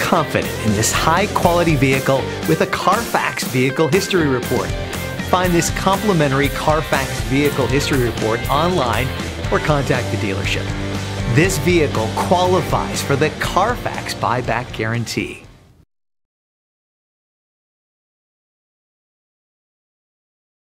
confident in this high-quality vehicle with a Carfax Vehicle History Report. Find this complimentary Carfax Vehicle History Report online or contact the dealership. This vehicle qualifies for the Carfax Buyback Guarantee.